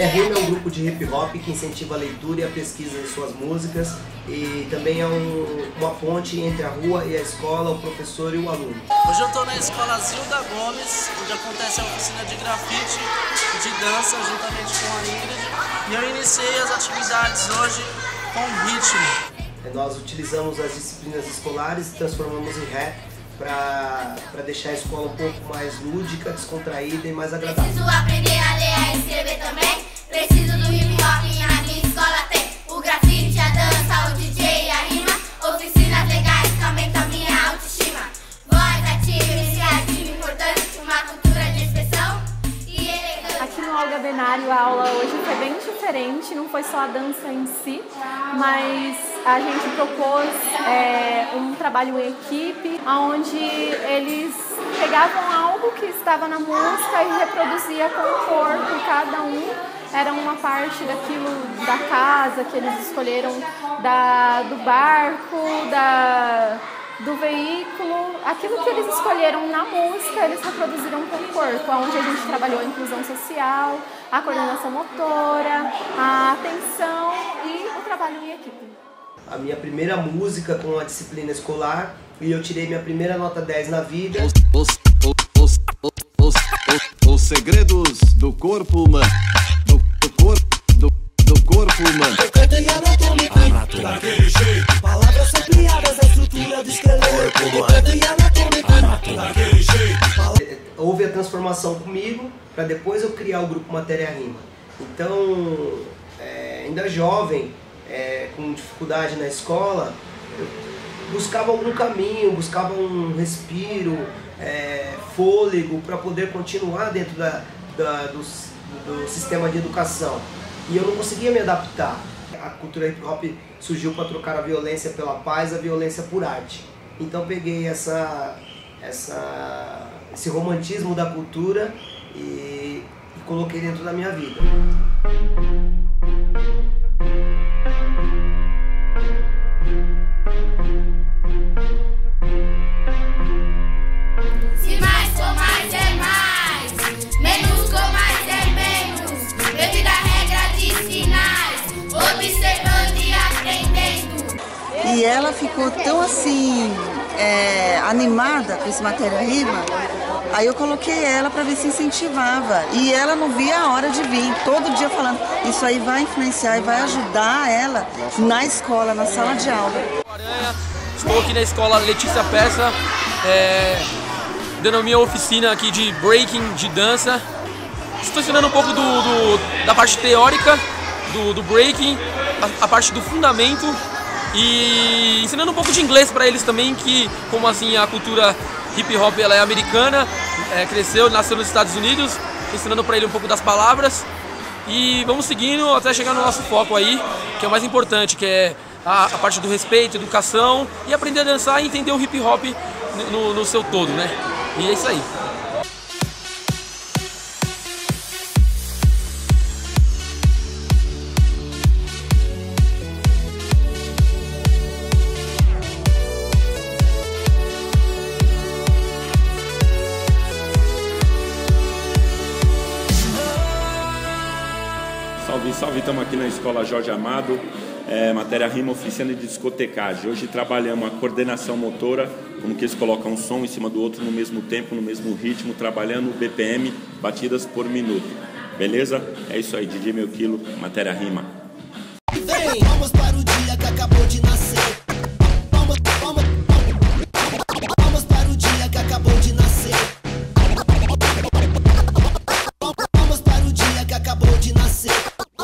Matéria Rima é um grupo de hip hop que incentiva a leitura e a pesquisa em suas músicas e também é uma ponte entre a rua e a escola, o professor e o aluno. Hoje eu estou na escola Zilda Gomes, onde acontece a oficina de grafite e de dança juntamente com a Ingrid. E eu iniciei as atividades hoje com ritmo. Nós utilizamos as disciplinas escolares e transformamos em rap para deixar a escola um pouco mais lúdica, descontraída e mais agradável. Preciso aprender a ler, a escrever também. Preciso do hip hop, a minha escola tem o grafite, a dança, o DJ, a rima. Oficinas legais que aumentam a minha autoestima. Voz ativa, iniciativa importante, uma cultura de expressão e elegância. Aqui no Olga Benário a aula hoje foi bem diferente, não foi só a dança em si, mas a gente propôs um trabalho em equipe, onde eles pegavam algo que estava na música e reproduzia com o corpo, cada um era uma parte daquilo da casa que eles escolheram, do barco, do veículo, aquilo que eles escolheram na música, eles reproduziram com o corpo, onde a gente trabalhou a inclusão social, a coordenação motora, a atenção e o trabalho em equipe. A minha primeira música com a disciplina escolar e eu tirei minha primeira nota 10 na vida. Os segredos do corpo humano. Do corpo humano. Canto e anatômico, daquele jeito. Palavras são criadas, a estrutura do esqueleto. Canto e anatômico, daquele jeito. Houve a transformação comigo para depois eu criar o grupo Matéria Rima. Então, ainda jovem, com dificuldade na escola, eu buscava algum caminho, buscava um respiro, fôlego para poder continuar dentro do sistema de educação. E eu não conseguia me adaptar. A cultura hip hop surgiu para trocar a violência pela paz, a violência por arte. Então peguei esse romantismo da cultura e coloquei dentro da minha vida. Se mais for mais é mais, menos com mais é menos. Devido à regra de sinais, observando e aprendendo. E ela ficou tão assim, animada com esse Matéria Rima, aí eu coloquei ela para ver se incentivava. E ela não via a hora de vir, todo dia falando, isso aí vai influenciar e vai ajudar ela na escola, na sala de aula. Estou aqui na escola Letícia Peça, dando a minha oficina aqui de breaking, de dança. Estou ensinando um pouco da parte teórica do breaking, a parte do fundamento e ensinando um pouco de inglês para eles também, que como assim a cultura hip hop ela é americana, cresceu, nasceu nos Estados Unidos, ensinando para ele um pouco das palavras e vamos seguindo até chegar no nosso foco aí, que é o mais importante, que é a parte do respeito, educação e aprender a dançar e entender o hip hop no seu todo, né? E é isso aí. Salve, salve, estamos aqui na Escola Jorge Amado, Matéria Rima, oficina de discotecagem. Hoje trabalhamos a coordenação motora, como que eles colocam um som em cima do outro no mesmo tempo, no mesmo ritmo, trabalhando o BPM, batidas por minuto. Beleza? É isso aí, DJ Meu Quilo, Matéria Rima. Vem, vamos para o dia que acabou de nascer. Vamos para o dia que acabou de nascer. Vamos para o dia que acabou de nascer.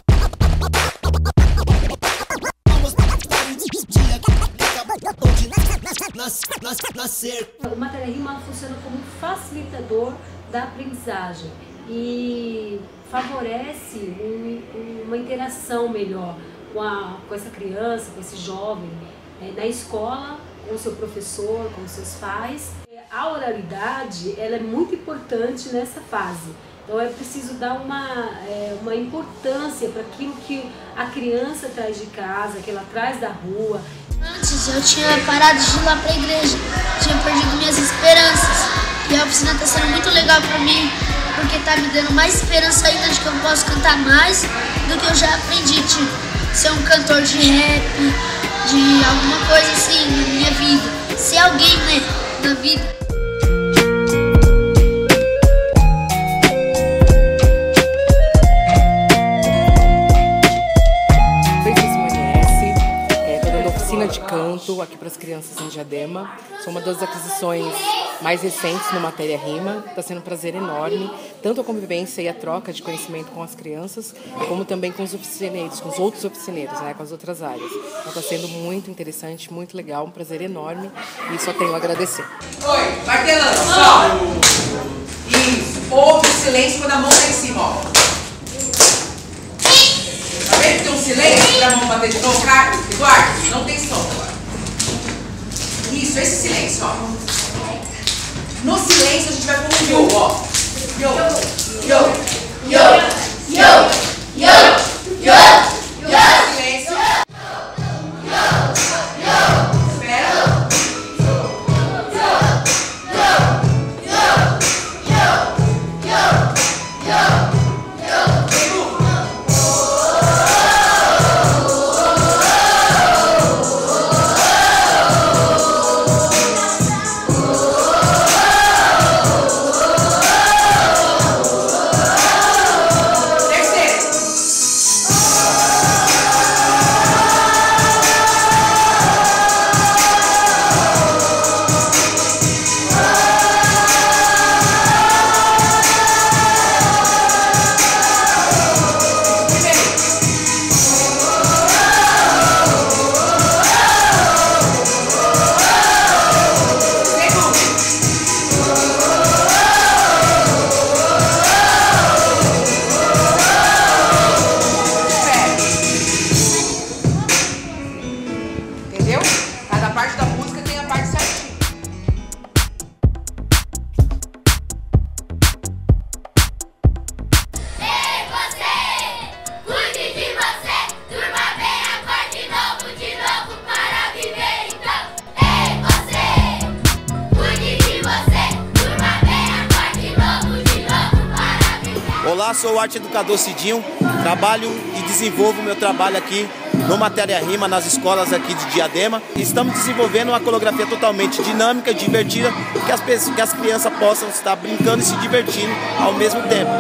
O Matéria Rima funciona como um facilitador da aprendizagem e favorece uma interação melhor com essa criança, com esse jovem, na escola, com o seu professor, com os seus pais. A oralidade ela é muito importante nessa fase. Então é preciso dar uma importância para aquilo que a criança traz de casa, que ela traz da rua. Antes eu tinha parado de ir lá para a igreja, tinha perdido minhas esperanças. E a oficina está sendo muito legal para mim, porque tá me dando mais esperança ainda de que eu posso cantar mais do que eu já aprendi, tipo, ser um cantor de rap, de alguma coisa assim na minha vida, ser alguém, né, na vida. De canto aqui para as crianças em Diadema. Sou uma das aquisições mais recentes no Matéria Rima. Está sendo um prazer enorme, tanto a convivência e a troca de conhecimento com as crianças, como também com os oficineiros, com os outros oficineiros, né, com as outras áreas. Então está sendo muito interessante, muito legal, um prazer enorme e só tenho a agradecer. Oi, martelando, só. Isso, ouve o silêncio quando a mão está em cima, ó. Tá vendo que tem um silêncio pra mão bater de novo? Eduardo, não tem som agora. Isso, esse silêncio, ó. No silêncio a gente vai com um yo, ó. Yo, yo, yo, yo, yo, yo, yo. Silêncio. Espera. Olá, sou o arte educador Cidinho, trabalho e desenvolvo meu trabalho aqui no Matéria Rima, nas escolas aqui de Diadema. Estamos desenvolvendo uma coreografia totalmente dinâmica, divertida, que as crianças possam estar brincando e se divertindo ao mesmo tempo.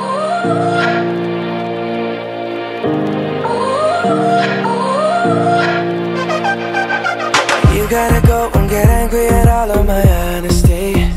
You gotta go and get angry at all of my honesty.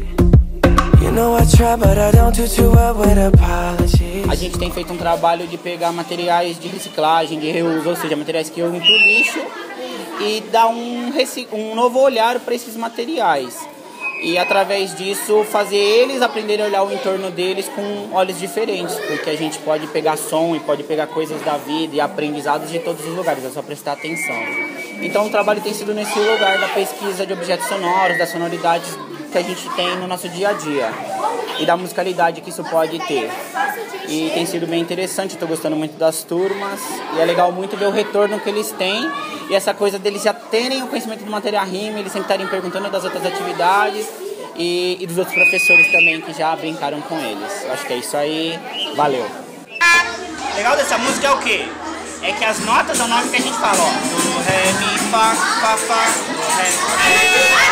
A gente tem feito um trabalho de pegar materiais de reciclagem, de reuso, ou seja, materiais que iam para o lixo, e dar um novo olhar para esses materiais. E através disso fazer eles aprenderem a olhar o entorno deles com olhos diferentes, porque a gente pode pegar som e pode pegar coisas da vida e aprendizados de todos os lugares, é só prestar atenção. Então o trabalho tem sido nesse lugar da pesquisa de objetos sonoros, das sonoridades que a gente tem no nosso dia a dia e da musicalidade que isso pode ter. E tem sido bem interessante, estou gostando muito das turmas e é legal muito ver o retorno que eles têm e essa coisa deles já terem o conhecimento do Matéria Rima, eles sempre estarem perguntando das outras atividades e dos outros professores também que já brincaram com eles. Eu acho que é isso aí, valeu. O legal dessa música é o quê? É que as notas é o nome que a gente fala, ó. Do, ré, mi, fá, fá, fá, do, ré,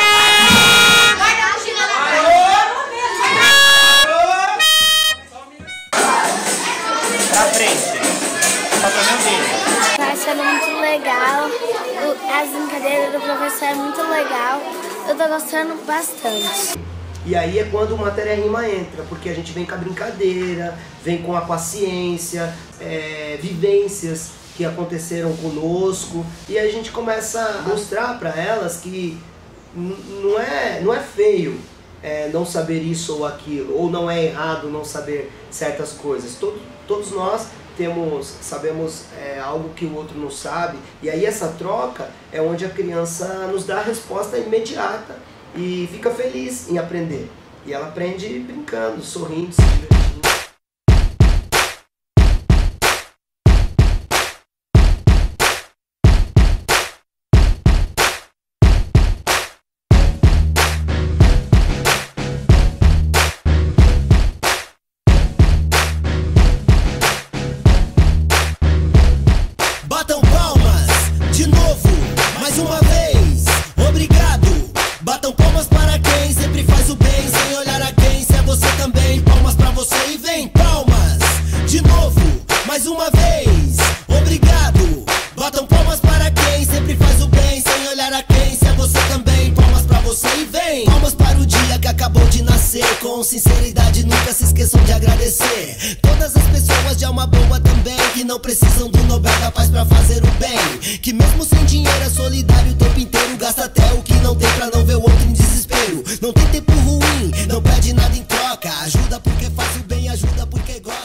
pra frente. Falta meu dedo. Tá sendo muito legal. As brincadeiras do professor é muito legal. Eu tô gostando bastante. E aí é quando o Matéria Rima entra, porque a gente vem com a brincadeira, vem com a paciência, vivências que aconteceram conosco, e a gente começa a mostrar para elas que não é feio não saber isso ou aquilo, ou não é errado não saber certas coisas. Todos nós sabemos algo que o outro não sabe, e aí essa troca é onde a criança nos dá a resposta imediata e fica feliz em aprender. E ela aprende brincando, sorrindo, se divertindo. acabou de nascer. Com sinceridade nunca se esqueçam de agradecer. Todas as pessoas de alma boa também, que não precisam do Nobel da Paz pra fazer o bem. Que mesmo sem dinheiro é solidário o tempo inteiro. Gasta até o que não tem pra não ver o outro em desespero. Não tem tempo ruim, não pede nada em troca. Ajuda porque faz o bem, ajuda porque gosta.